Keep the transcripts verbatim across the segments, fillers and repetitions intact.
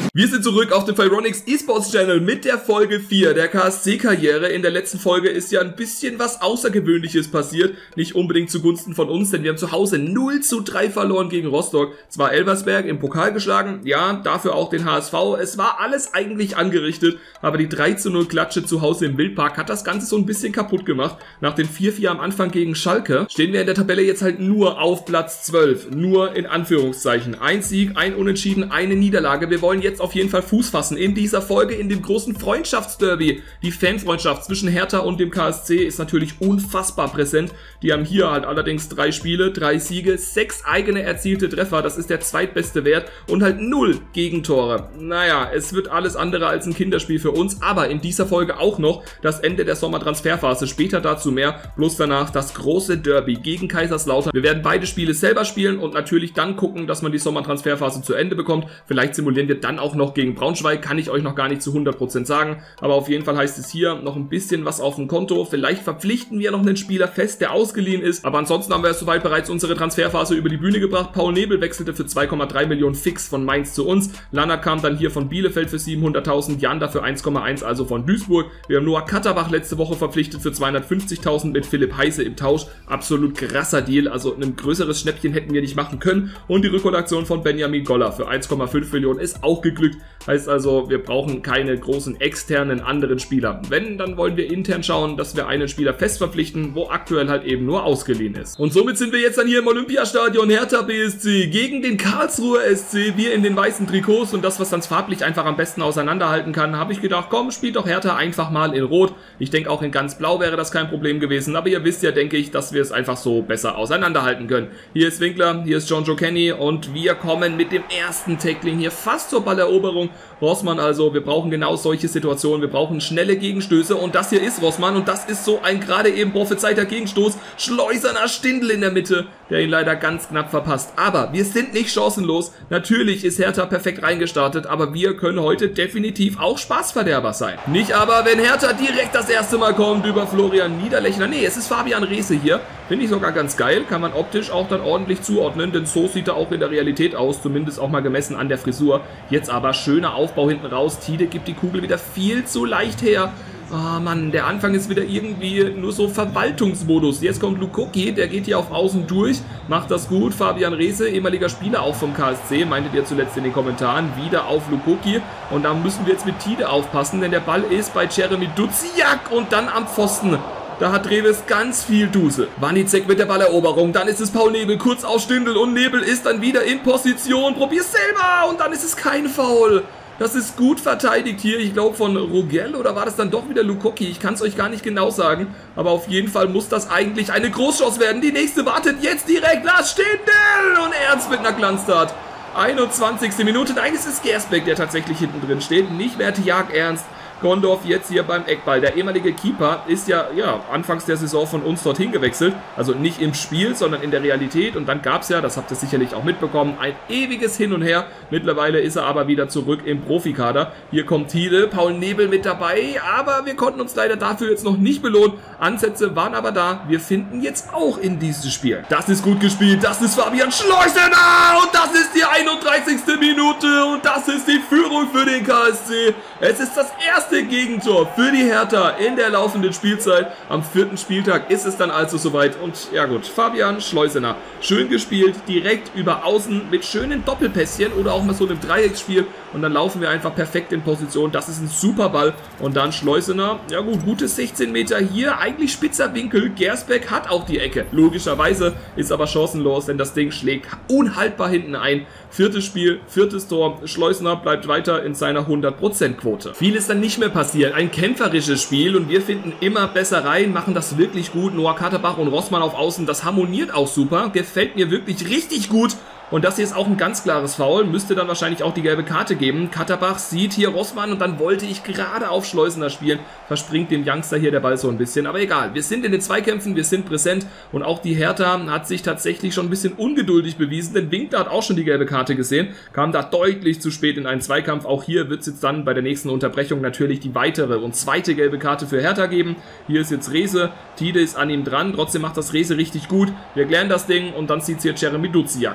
Wir sind zurück auf dem Fironics Esports Channel mit der Folge vier der K S C-Karriere. In der letzten Folge ist ja ein bisschen was Außergewöhnliches passiert. Nicht unbedingt zugunsten von uns, denn wir haben zu Hause null zu drei verloren gegen Rostock. Zwar Elversberg im Pokal geschlagen, ja, dafür auch den H S V. Es war alles eigentlich angerichtet, aber die drei zu null Klatsche zu Hause im Wildpark hat das Ganze so ein bisschen kaputt gemacht. Nach dem vier vier am Anfang gegen Schalke stehen wir in der Tabelle jetzt halt nur auf Platz zwölf. Nur in Anführungszeichen. Ein Sieg, ein Unentschieden, eine Niederlage. Wir wollen jetzt auf jeden Fall Fuß fassen in dieser Folge, in dem großen Freundschaftsderby. Die Fanfreundschaft zwischen Hertha und dem K S C ist natürlich unfassbar präsent. Die haben hier halt allerdings drei Spiele, drei Siege, sechs eigene erzielte Treffer, das ist der zweitbeste Wert und halt null Gegentore. Naja, es wird alles andere als ein Kinderspiel für uns, aber in dieser Folge auch noch das Ende der Sommertransferphase, später dazu mehr, bloß danach das große Derby gegen Kaiserslautern. Wir werden beide Spiele selber spielen und natürlich dann gucken, dass man die Sommertransferphase zu Ende bekommt. Vielleicht simulieren wir dann auch noch gegen Braunschweig, kann ich euch noch gar nicht zu hundert Prozent sagen, aber auf jeden Fall heißt es hier noch ein bisschen was auf dem Konto. Vielleicht verpflichten wir noch einen Spieler fest, der ausgeliehen ist, aber ansonsten haben wir soweit bereits unsere Transferphase über die Bühne gebracht. Paul Nebel wechselte für zwei Komma drei Millionen fix von Mainz zu uns, Lannert kam dann hier von Bielefeld für siebenhunderttausend, Jan dafür eins Komma eins, also von Duisburg. Wir haben Noah Katterbach letzte Woche verpflichtet für zweihundertfünfzigtausend mit Philipp Heise im Tausch, absolut krasser Deal, also ein größeres Schnäppchen hätten wir nicht machen können, und die Rückholaktion von Benjamin Goller für eins Komma fünf Millionen ist auch geglückt. Heißt also, wir brauchen keine großen externen anderen Spieler. Wenn, dann wollen wir intern schauen, dass wir einen Spieler fest verpflichten, wo aktuell halt eben nur ausgeliehen ist. Und somit sind wir jetzt dann hier im Olympiastadion. Hertha B S C gegen den Karlsruher S C. Wir in den weißen Trikots, und das, was dann farblich einfach am besten auseinanderhalten kann, habe ich gedacht, komm, spielt doch Hertha einfach mal in Rot. Ich denke, auch in ganz Blau wäre das kein Problem gewesen. Aber ihr wisst ja, denke ich, dass wir es einfach so besser auseinanderhalten können. Hier ist Winkler, hier ist John Joe Kenny und wir kommen mit dem ersten Tackling hier fast zur Balleroberung. Rossmann also, wir brauchen genau solche Situationen, wir brauchen schnelle Gegenstöße, und das hier ist Rossmann, und das ist so ein gerade eben prophezeiter Gegenstoß. Schleuserner Stindl in der Mitte, der ihn leider ganz knapp verpasst. Aber wir sind nicht chancenlos. Natürlich ist Hertha perfekt reingestartet, aber wir können heute definitiv auch Spaßverderber sein. Nicht aber, wenn Hertha direkt das erste Mal kommt über Florian Niederlechner. Nee, es ist Fabian Reese hier. Finde ich sogar ganz geil, kann man optisch auch dann ordentlich zuordnen, denn so sieht er auch in der Realität aus, zumindest auch mal gemessen an der Frisur. Jetzt aber schöner Aufbau hinten raus, Tide gibt die Kugel wieder viel zu leicht her. Oh Mann, der Anfang ist wieder irgendwie nur so Verwaltungsmodus. Jetzt kommt Lukoki, der geht hier auf Außen durch, macht das gut. Fabian Reese, ehemaliger Spieler auch vom K S C, meintet ihr zuletzt in den Kommentaren, wieder auf Lukoki. Und da müssen wir jetzt mit Tide aufpassen, denn der Ball ist bei Jeremy Duziak und dann am Pfosten. Da hat Reves ganz viel Duse. Wanizek mit der Balleroberung, dann ist es Paul Nebel, kurz auf Stindl, und Nebel ist dann wieder in Position. Probier's selber, und dann ist es kein Foul. Das ist gut verteidigt hier, ich glaube von Rogel, oder war das dann doch wieder Lukoki? Ich kann es euch gar nicht genau sagen, aber auf jeden Fall muss das eigentlich eine Großchance werden. Die nächste wartet jetzt direkt, Lars Stindl, und Ernst mit einer Glanztat. einundzwanzigste Minute, nein, es ist Gersbeck, der tatsächlich hinten drin steht, nicht mehr Tjag Ernst. Gondorf jetzt hier beim Eckball. Der ehemalige Keeper ist ja, ja, anfangs der Saison von uns dorthin gewechselt. Also nicht im Spiel, sondern in der Realität. Und dann gab es ja, das habt ihr sicherlich auch mitbekommen, ein ewiges Hin und Her. Mittlerweile ist er aber wieder zurück im Profikader. Hier kommt Tide, Paul Nebel mit dabei. Aber wir konnten uns leider dafür jetzt noch nicht belohnen. Ansätze waren aber da. Wir finden jetzt auch in dieses Spiel. Das ist gut gespielt. Das ist Fabian Schleusener. Und das ist die einunddreißigste Minute. Und das ist die Führung für den K S C. Es ist das erste Gegentor für die Hertha in der laufenden Spielzeit. Am vierten Spieltag ist es dann also soweit. Und ja gut, Fabian Schleusener, schön gespielt, direkt über Außen mit schönen Doppelpässchen oder auch mal so einem Dreiecksspiel. Und dann laufen wir einfach perfekt in Position. Das ist ein super Ball. Und dann Schleusener, ja gut, gute sechzehn Meter hier, eigentlich spitzer Winkel. Gersbeck hat auch die Ecke. Logischerweise ist aber chancenlos, denn das Ding schlägt unhaltbar hinten ein. Viertes Spiel, viertes Tor. Schleusener bleibt weiter in seiner hundert Prozent Quote. Viel ist dann nicht mehr passiert. Ein kämpferisches Spiel, und wir finden immer besser rein, machen das wirklich gut. Noah Katterbach und Rossmann auf Außen, das harmoniert auch super. Gefällt mir wirklich richtig gut. Und das hier ist auch ein ganz klares Foul, müsste dann wahrscheinlich auch die gelbe Karte geben. Katterbach sieht hier Rossmann, und dann wollte ich gerade auf Schleusener spielen. Verspringt dem Youngster hier der Ball so ein bisschen, aber egal. Wir sind in den Zweikämpfen, wir sind präsent, und auch die Hertha hat sich tatsächlich schon ein bisschen ungeduldig bewiesen, denn Winkler hat auch schon die gelbe Karte gesehen, kam da deutlich zu spät in einen Zweikampf. Auch hier wird es jetzt dann bei der nächsten Unterbrechung natürlich die weitere und zweite gelbe Karte für Hertha geben. Hier ist jetzt Reese, Tide ist an ihm dran, trotzdem macht das Reese richtig gut. Wir klären das Ding, und dann zieht es hier Jeremy Duziak. Okay.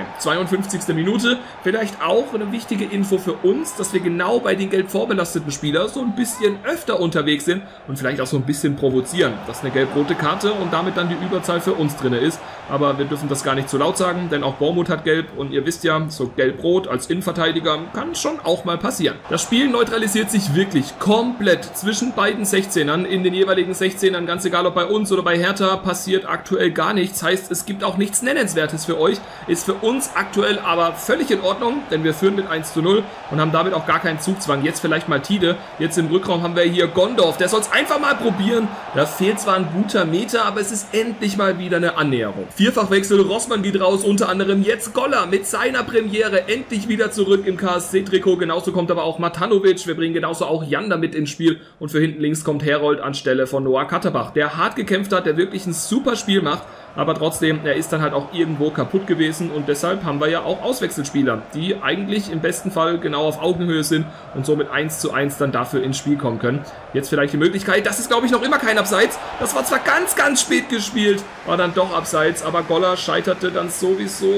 zweiundfünfzigste Minute. Vielleicht auch eine wichtige Info für uns, dass wir genau bei den gelb vorbelasteten Spielern so ein bisschen öfter unterwegs sind und vielleicht auch so ein bisschen provozieren, dass eine gelb-rote Karte und damit dann die Überzahl für uns drin ist. Aber wir dürfen das gar nicht zu laut sagen, denn auch Bournemouth hat gelb und ihr wisst ja, so gelb-rot als Innenverteidiger kann schon auch mal passieren. Das Spiel neutralisiert sich wirklich komplett zwischen beiden sechzehnern. In den jeweiligen sechzehnern, ganz egal ob bei uns oder bei Hertha, passiert aktuell gar nichts. Heißt, es gibt auch nichts Nennenswertes für euch. Ist für uns aktuell aber völlig in Ordnung, denn wir führen mit eins zu null und haben damit auch gar keinen Zugzwang. Jetzt vielleicht mal Tide. Jetzt im Rückraum haben wir hier Gondorf. Der soll es einfach mal probieren. Da fehlt zwar ein guter Meter, aber es ist endlich mal wieder eine Annäherung. Vierfachwechsel, Rossmann geht raus, unter anderem jetzt Goller mit seiner Premiere endlich wieder zurück im K S C-Trikot. Genauso kommt aber auch Matanovic. Wir bringen genauso auch Janda mit ins Spiel und für hinten links kommt Herold anstelle von Noah Katterbach, der hart gekämpft hat, der wirklich ein super Spiel macht. Aber trotzdem, er ist dann halt auch irgendwo kaputt gewesen und deshalb haben wir ja auch Auswechselspieler, die eigentlich im besten Fall genau auf Augenhöhe sind und somit eins zu eins dann dafür ins Spiel kommen können. Jetzt vielleicht die Möglichkeit, das ist glaube ich noch immer kein Abseits, das war zwar ganz, ganz spät gespielt, war dann doch Abseits, aber Goller scheiterte dann sowieso,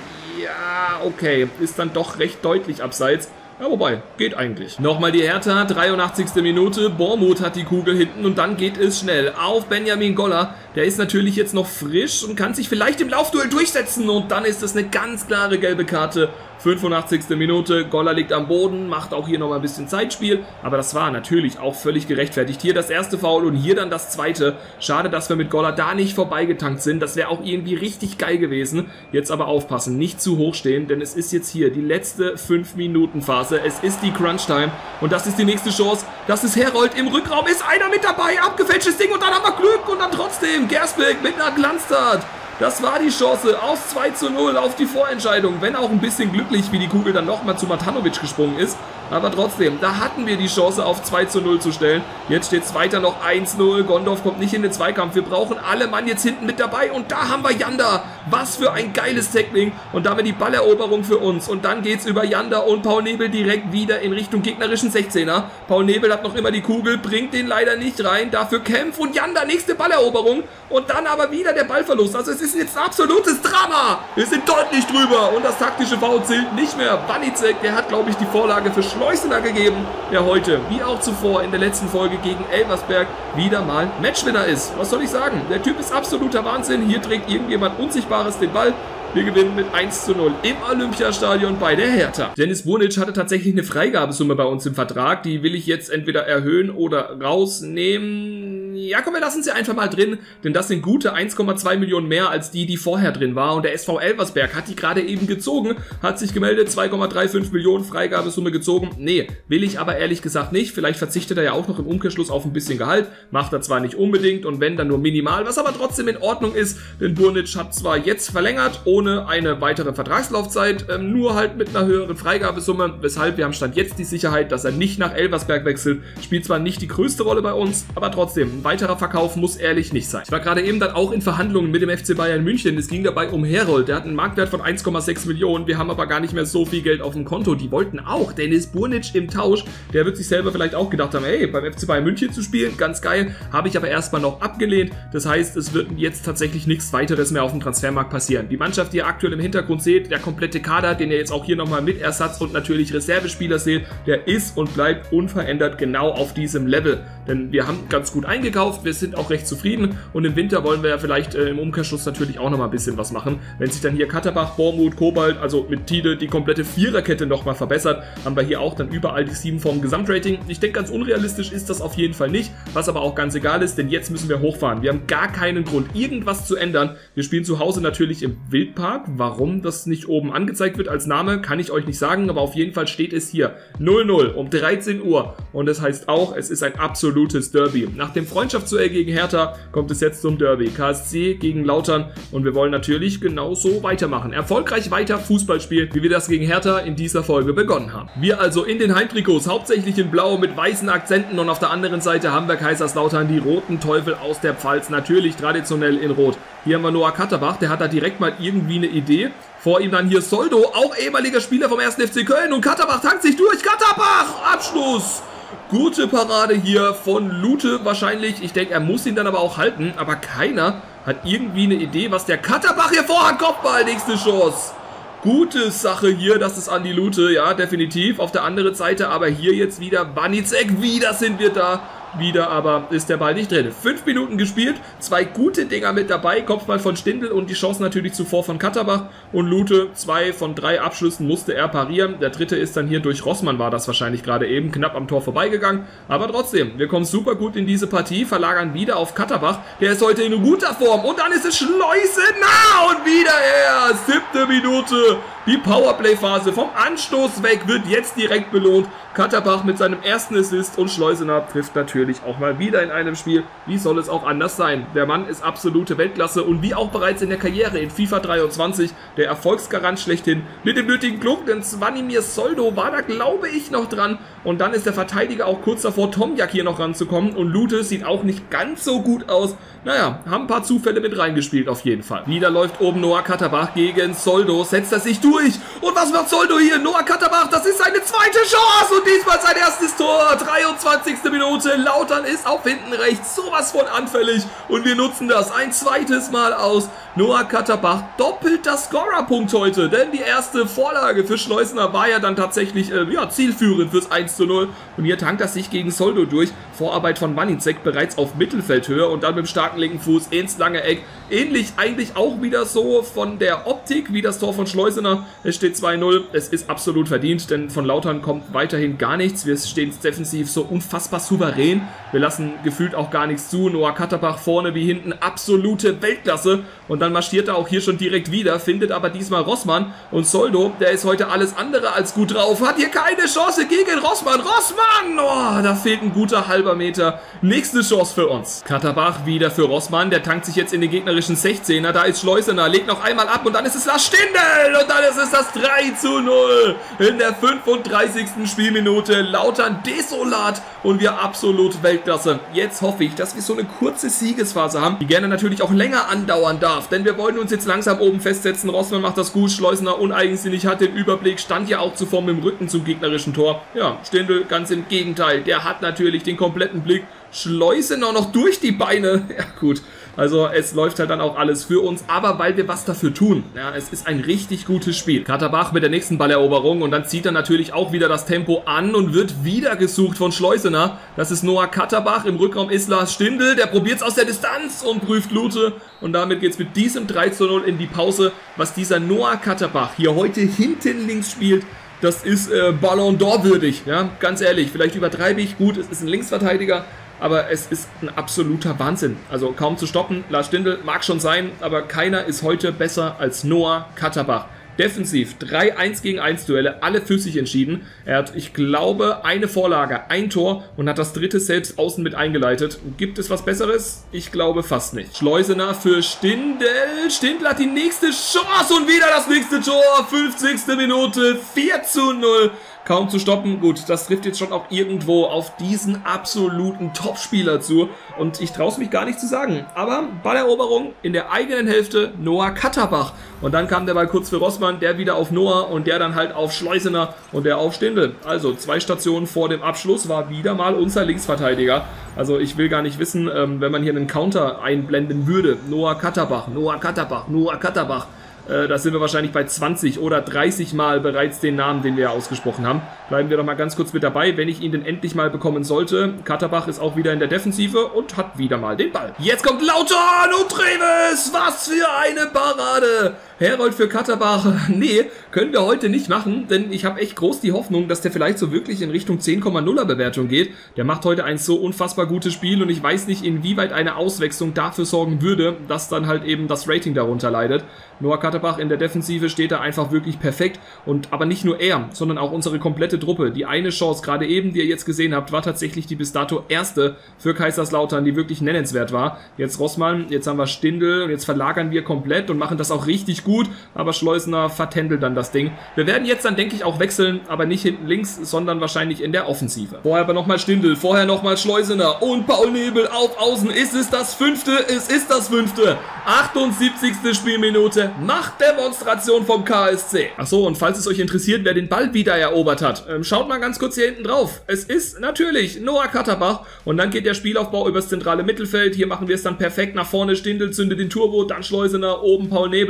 ja, okay, ist dann doch recht deutlich Abseits. Ja, wobei, geht eigentlich. Nochmal die Hertha, dreiundachtzigste Minute, Bournemouth hat die Kugel hinten und dann geht es schnell auf Benjamin Goller. Der ist natürlich jetzt noch frisch und kann sich vielleicht im Laufduell durchsetzen und dann ist das eine ganz klare gelbe Karte. fünfundachtzigste Minute, Goller liegt am Boden, macht auch hier nochmal ein bisschen Zeitspiel, aber das war natürlich auch völlig gerechtfertigt. Hier das erste Foul und hier dann das zweite. Schade, dass wir mit Goller da nicht vorbeigetankt sind, das wäre auch irgendwie richtig geil gewesen. Jetzt aber aufpassen, nicht zu hoch stehen, denn es ist jetzt hier die letzte fünf Minuten Phase. Es ist die Crunch-Time und das ist die nächste Chance. Das ist Herold, im Rückraum ist einer mit dabei, abgefälschtes Ding und dann haben wir Glück und dann trotzdem Gersbeck mit einer Glanztat. Das war die Chance aus zwei zu null auf die Vorentscheidung, wenn auch ein bisschen glücklich, wie die Kugel dann nochmal zu Matanovic gesprungen ist. Aber trotzdem, da hatten wir die Chance auf zwei zu null zu stellen. Jetzt steht es weiter noch eins null. Gondorf kommt nicht in den Zweikampf. Wir brauchen alle Mann jetzt hinten mit dabei. Und da haben wir Janda. Was für ein geiles Tackling. Und damit die Balleroberung für uns. Und dann geht es über Janda und Paul Nebel direkt wieder in Richtung gegnerischen sechzehner. Paul Nebel hat noch immer die Kugel, bringt den leider nicht rein. Dafür Kempf und Janda, nächste Balleroberung. Und dann aber wieder der Ballverlust. Also es ist jetzt ein absolutes Drama. Wir sind deutlich drüber. Und das taktische Foul zählt nicht mehr. Banizek, der hat, glaube ich, die Vorlage für Schleusener gegeben, der heute, wie auch zuvor in der letzten Folge gegen Elversberg, wieder mal Matchwinner ist. Was soll ich sagen? Der Typ ist absoluter Wahnsinn. Hier trägt irgendjemand Unsichtbares den Ball. Wir gewinnen mit eins zu null im Olympiastadion bei der Hertha. Dennis Burnic hatte tatsächlich eine Freigabesumme bei uns im Vertrag. Die will ich jetzt entweder erhöhen oder rausnehmen. Ja, komm, wir lassen sie einfach mal drin, denn das sind gute eins Komma zwei Millionen mehr als die, die vorher drin war. Und der S V Elversberg hat die gerade eben gezogen, hat sich gemeldet, zwei Komma fünfunddreißig Millionen Freigabesumme gezogen. Nee, will ich aber ehrlich gesagt nicht. Vielleicht verzichtet er ja auch noch im Umkehrschluss auf ein bisschen Gehalt. Macht er zwar nicht unbedingt und wenn, dann nur minimal, was aber trotzdem in Ordnung ist, denn Burnic hat zwar jetzt verlängert, ohne eine weitere Vertragslaufzeit, ähm, nur halt mit einer höheren Freigabesumme, weshalb wir haben Stand jetzt die Sicherheit, dass er nicht nach Elversberg wechselt. Spielt zwar nicht die größte Rolle bei uns, aber trotzdem, ein weiterer Verkauf muss ehrlich nicht sein. Ich war gerade eben dann auch in Verhandlungen mit dem F C Bayern München. Es ging dabei um Herold. Der hat einen Marktwert von eins Komma sechs Millionen. Wir haben aber gar nicht mehr so viel Geld auf dem Konto. Die wollten auch Dennis Burnic im Tausch. Der wird sich selber vielleicht auch gedacht haben, hey, beim F C Bayern München zu spielen, ganz geil. Habe ich aber erstmal noch abgelehnt. Das heißt, es wird jetzt tatsächlich nichts weiteres mehr auf dem Transfermarkt passieren. Die Mannschaft, die ihr aktuell im Hintergrund seht, der komplette Kader, den ihr jetzt auch hier nochmal mit Ersatz und natürlich Reservespieler seht, der ist und bleibt unverändert genau auf diesem Level. Denn wir haben ganz gut eingekauft, wir sind auch recht zufrieden und im Winter wollen wir ja vielleicht äh, im Umkehrschluss natürlich auch nochmal ein bisschen was machen. Wenn sich dann hier Katterbach, Bournemouth, Kobalt, also mit Tide die komplette Viererkette nochmal verbessert, haben wir hier auch dann überall die sieben vom Gesamtrating. Ich denke, ganz unrealistisch ist das auf jeden Fall nicht, was aber auch ganz egal ist, denn jetzt müssen wir hochfahren. Wir haben gar keinen Grund, irgendwas zu ändern. Wir spielen zu Hause natürlich im Wildpark. Warum das nicht oben angezeigt wird als Name, kann ich euch nicht sagen, aber auf jeden Fall steht es hier null null um dreizehn Uhr und das heißt auch, es ist ein absolutes Derby. Nach dem Freundschaftsduell gegen Hertha kommt es jetzt zum Derby. K S C gegen Lautern und wir wollen natürlich genauso weitermachen. Erfolgreich weiter Fußball spielen, wie wir das gegen Hertha in dieser Folge begonnen haben. Wir also in den Heimtrikots, hauptsächlich in Blau mit weißen Akzenten und auf der anderen Seite haben wir Kaiserslautern, die roten Teufel aus der Pfalz, natürlich traditionell in Rot. Hier haben wir Noah Katterbach, der hat da direkt mal irgendwie eine Idee. Vor ihm dann hier Soldo, auch ehemaliger Spieler vom ersten F C Köln und Katterbach tankt sich durch. Katterbach, Abschluss! Gute Parade hier von Lute wahrscheinlich. Ich denke, er muss ihn dann aber auch halten. Aber keiner hat irgendwie eine Idee, was der Katterbach hier vorhat. Kopfball, nächste Chance. gute Sache hier, das ist Andi Lute, ja, definitiv. Auf der anderen Seite aber hier jetzt wieder Wanizek, wieder sind wir da. Wieder aber ist der Ball nicht drin. Fünf Minuten gespielt, zwei gute Dinger mit dabei, Kopfball von Stindl und die Chance natürlich zuvor von Katterbach. Und Lute, zwei von drei Abschlüssen musste er parieren. Der dritte ist dann hier durch Rossmann, war das wahrscheinlich gerade eben, knapp am Tor vorbeigegangen. Aber trotzdem, wir kommen super gut in diese Partie, verlagern wieder auf Katterbach. Der ist heute in guter Form und dann ist es Schleusener und wieder er. Siebte Minute. Die Powerplay-Phase vom Anstoß weg wird jetzt direkt belohnt. Katterbach mit seinem ersten Assist und Schleusener trifft natürlich auch mal wieder in einem Spiel. Wie soll es auch anders sein? Der Mann ist absolute Weltklasse und wie auch bereits in der Karriere in FIFA dreiundzwanzig der Erfolgsgarant schlechthin mit dem nötigen Klub, denn Zwanimir Soldo war da, glaube ich, noch dran. Und dann ist der Verteidiger auch kurz davor, Tomjak hier noch ranzukommen. Und Lute sieht auch nicht ganz so gut aus. Naja, haben ein paar Zufälle mit reingespielt auf jeden Fall. Wieder läuft oben Noah Katterbach gegen Soldo, setzt er sich durch. Und was macht Soldo hier? Noah Katterbach, das ist seine zweite Chance und diesmal sein erstes Tor. dreiundzwanzigste Minute, Lautern ist auf hinten rechts sowas von anfällig und wir nutzen das ein zweites Mal aus. Noah Katterbach doppelt das Scorerpunkt heute, denn die erste Vorlage für Schleusener war ja dann tatsächlich äh, ja, zielführend fürs eins zu null. Und hier tankt er sich gegen Soldo durch. Vorarbeit von Wanizek bereits auf Mittelfeldhöhe und dann mit dem starken linken Fuß ins lange Eck. Ähnlich eigentlich auch wieder so von der Optik wie das Tor von Schleusener. Es steht zwei null. Es ist absolut verdient, denn von Lautern kommt weiterhin gar nichts. Wir stehen defensiv so unfassbar souverän. Wir lassen gefühlt auch gar nichts zu. Noah Katterbach vorne wie hinten absolute Weltklasse. Und dann marschiert er auch hier schon direkt wieder, findet aber diesmal Rossmann. Und Soldo, der ist heute alles andere als gut drauf, hat hier keine Chance gegen Rossmann. Rossmann! Oh, da fehlt ein guter halber Meter. Nächste Chance für uns. Katterbach wieder für Rossmann. Der tankt sich jetzt in den gegnerischen sechzehner. Da ist Schleusener, legt noch einmal ab und dann ist es Lars Stindl. Und dann ist es das drei zu null. In der fünfunddreißigsten Spielminute. Lautern desolat und wir absolut Weltklasse. Jetzt hoffe ich, dass wir so eine kurze Siegesphase haben, die gerne natürlich auch länger andauern darf. Denn wir wollen uns jetzt langsam oben festsetzen. Rossmann macht das gut. Schleusener uneigensinnig, hat den Überblick. Stand ja auch zuvor mit dem Rücken zum gegnerischen Tor. Ja, Stindl ganz im Gegenteil. Der hat natürlich den kompletten Blick. Schleusener noch durch die Beine. Ja gut, also es läuft halt dann auch alles für uns, aber weil wir was dafür tun. Ja, es ist ein richtig gutes Spiel. Katterbach mit der nächsten Balleroberung und dann zieht er natürlich auch wieder das Tempo an und wird wieder gesucht von Schleusener. Das ist Noah Katterbach, im Rückraum ist Lars Stindl, der probiert es aus der Distanz und prüft Lute. Und damit geht es mit diesem drei zu null in die Pause. Was dieser Noah Katterbach hier heute hinten links spielt, das ist äh, Ballon d'Or würdig. Ja, ganz ehrlich, vielleicht übertreibe ich. Gut, es ist ein Linksverteidiger. Aber es ist ein absoluter Wahnsinn. Also kaum zu stoppen. Lars Stindl mag schon sein, aber keiner ist heute besser als Noah Katterbach. Defensiv drei eins gegen eins Duelle, alle für sich entschieden. Er hat, ich glaube, eine Vorlage, ein Tor und hat das dritte selbst außen mit eingeleitet. Gibt es was Besseres? Ich glaube fast nicht. Schleusener für Stindl. Stindl hat die nächste Chance und wieder das nächste Tor. fünfzigste Minute, vier zu null. Kaum zu stoppen. Gut, das trifft jetzt schon auch irgendwo auf diesen absoluten Topspieler zu. Und ich traue es mich gar nicht zu sagen. Aber Balleroberung in der eigenen Hälfte Noah Katterbach. Und dann kam der Ball kurz für Rossmann, der wieder auf Noah und der dann halt auf Schleusener und der auf Stindl. Also zwei Stationen vor dem Abschluss war wieder mal unser Linksverteidiger. Also ich will gar nicht wissen, ähm, wenn man hier einen Counter einblenden würde. Noah Katterbach, Noah Katterbach, Noah Katterbach. Da sind wir wahrscheinlich bei zwanzig oder dreißig Mal bereits den Namen, den wir ja ausgesprochen haben. Bleiben wir doch mal ganz kurz mit dabei, wenn ich ihn denn endlich mal bekommen sollte. Katterbach ist auch wieder in der Defensive und hat wieder mal den Ball. Jetzt kommt Lautern und Treves. Was für eine Parade. Herold für Katterbach. Nee, können wir heute nicht machen, denn ich habe echt groß die Hoffnung, dass der vielleicht so wirklich in Richtung zehn Komma nuller Bewertung geht. Der macht heute ein so unfassbar gutes Spiel und ich weiß nicht, inwieweit eine Auswechslung dafür sorgen würde, dass dann halt eben das Rating darunter leidet. Noah Katterbach in der Defensive steht da einfach wirklich perfekt und aber nicht nur er, sondern auch unsere komplette Truppe. Die eine Chance, gerade eben, die ihr jetzt gesehen habt, war tatsächlich die bis dato erste für Kaiserslautern, die wirklich nennenswert war. Jetzt Rossmann, jetzt haben wir Stindl und jetzt verlagern wir komplett und machen das auch richtig gut, aber Schleusener vertändelt dann das Ding. Wir werden jetzt dann, denke ich, auch wechseln, aber nicht hinten links, sondern wahrscheinlich in der Offensive. Vorher aber nochmal Stindl, vorher nochmal Schleusener und Paul Nebel auf Außen. Ist es das fünfte? Es ist das fünfte. achtundsiebzigste Spielminute. Machtdemonstration vom K S C. Achso, und falls es euch interessiert, wer den Ball wieder erobert hat, ähm, schaut mal ganz kurz hier hinten drauf. Es ist natürlich Noah Katterbach und dann geht der Spielaufbau übers zentrale Mittelfeld. Hier machen wir es dann perfekt nach vorne. Stindl zündet den Turbo, dann Schleusener, oben Paul Nebel und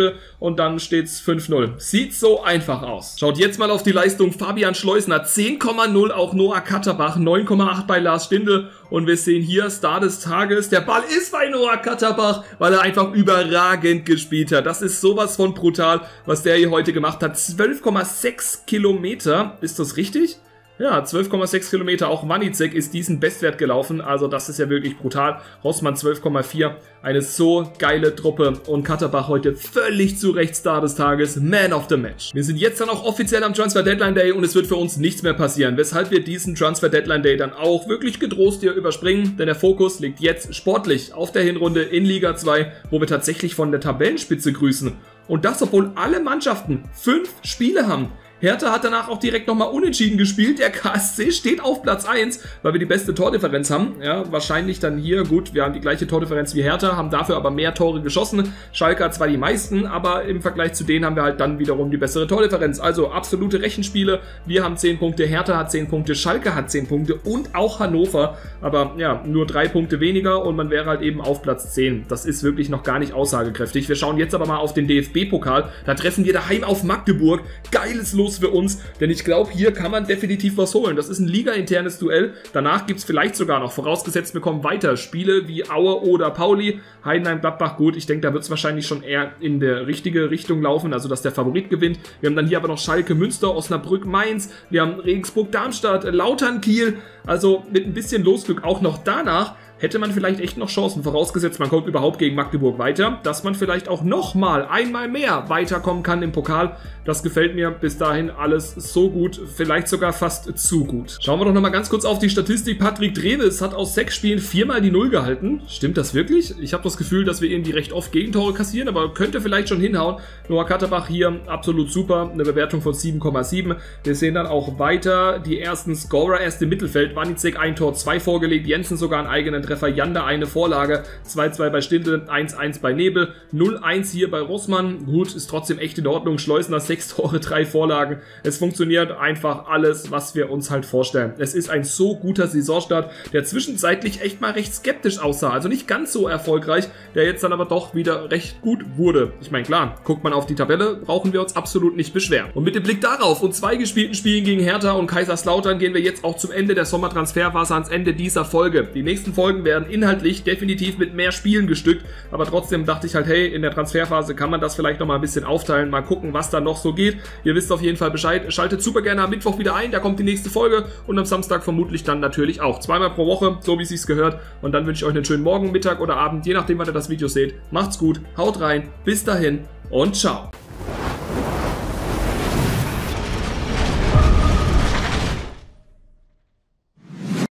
und dann steht's fünf null. Sieht so einfach aus. Schaut jetzt mal auf die Leistung Fabian Schleusner, zehn Komma null, auch Noah Katterbach, neun Komma acht bei Lars Stindl und wir sehen hier Star des Tages, der Ball ist bei Noah Katterbach, weil er einfach überragend gespielt hat. Das ist sowas von brutal, was der hier heute gemacht hat. zwölf Komma sechs Kilometer, ist das richtig? Ja, zwölf Komma sechs Kilometer, auch Wanizek ist diesen Bestwert gelaufen, also das ist ja wirklich brutal. Rossmann zwölf Komma vier, eine so geile Truppe und Katterbach heute völlig zu Recht Star des Tages, Man of the Match. Wir sind jetzt dann auch offiziell am Transfer Deadline Day und es wird für uns nichts mehr passieren, weshalb wir diesen Transfer Deadline Day dann auch wirklich getrost hier überspringen, denn der Fokus liegt jetzt sportlich auf der Hinrunde in Liga zwei, wo wir tatsächlich von der Tabellenspitze grüßen. Und das, obwohl alle Mannschaften fünf Spiele haben. Hertha hat danach auch direkt nochmal unentschieden gespielt. Der K S C steht auf Platz eins, weil wir die beste Tordifferenz haben. Ja, wahrscheinlich dann hier, gut, wir haben die gleiche Tordifferenz wie Hertha, haben dafür aber mehr Tore geschossen. Schalke hat zwar die meisten, aber im Vergleich zu denen haben wir halt dann wiederum die bessere Tordifferenz. Also absolute Rechenspiele. Wir haben zehn Punkte, Hertha hat zehn Punkte, Schalke hat zehn Punkte und auch Hannover. Aber ja, nur drei Punkte weniger und man wäre halt eben auf Platz zehn. Das ist wirklich noch gar nicht aussagekräftig. Wir schauen jetzt aber mal auf den D F B-Pokal. Da treffen wir daheim auf Magdeburg. Geiles Los für uns, denn ich glaube, hier kann man definitiv was holen. Das ist ein liga-internes Duell. Danach gibt es vielleicht sogar noch, vorausgesetzt wir kommen weiter, Spiele wie Aue oder Pauli. Heidenheim, Gladbach, gut, ich denke, da wird es wahrscheinlich schon eher in der richtige Richtung laufen, also dass der Favorit gewinnt. Wir haben dann hier aber noch Schalke, Münster, Osnabrück, Mainz, wir haben Regensburg, Darmstadt, Lautern, Kiel, also mit ein bisschen Losglück auch noch danach. Hätte man vielleicht echt noch Chancen, vorausgesetzt man kommt überhaupt gegen Magdeburg weiter, dass man vielleicht auch nochmal, einmal mehr weiterkommen kann im Pokal. Das gefällt mir bis dahin alles so gut, vielleicht sogar fast zu gut. Schauen wir doch nochmal ganz kurz auf die Statistik. Patrick Dreves hat aus sechs Spielen viermal die Null gehalten. Stimmt das wirklich? Ich habe das Gefühl, dass wir irgendwie recht oft Gegentore kassieren, aber könnte vielleicht schon hinhauen. Noah Katterbach hier absolut super, eine Bewertung von sieben Komma sieben. Wir sehen dann auch weiter die ersten Scorer erst im Mittelfeld. Wanizek ein Tor, zwei vorgelegt, Jensen sogar einen eigenen Treffer, Janda eine Vorlage, zwei zwei bei Stindl, eins eins bei Nebel, null eins hier bei Rossmann. Gut, ist trotzdem echt in Ordnung. Schleusner sechs Tore, drei Vorlagen. Es funktioniert einfach alles, was wir uns halt vorstellen. Es ist ein so guter Saisonstart, der zwischenzeitlich echt mal recht skeptisch aussah. Also nicht ganz so erfolgreich, der jetzt dann aber doch wieder recht gut wurde. Ich meine, klar, guckt man auf die Tabelle, brauchen wir uns absolut nicht beschweren. Und mit dem Blick darauf und zwei gespielten Spielen gegen Hertha und Kaiserslautern gehen wir jetzt auch zum Ende der Sommertransferphase, ans Ende dieser Folge. Die nächsten Folgen werden inhaltlich definitiv mit mehr Spielen bestückt, aber trotzdem dachte ich halt, hey, in der Transferphase kann man das vielleicht noch mal ein bisschen aufteilen, mal gucken, was da noch so geht. Ihr wisst auf jeden Fall Bescheid, schaltet super gerne am Mittwoch wieder ein, da kommt die nächste Folge und am Samstag vermutlich dann natürlich auch. Zweimal pro Woche, so wie es sich gehört, und dann wünsche ich euch einen schönen Morgen, Mittag oder Abend, je nachdem, wann ihr das Video seht. Macht's gut, haut rein, bis dahin und ciao.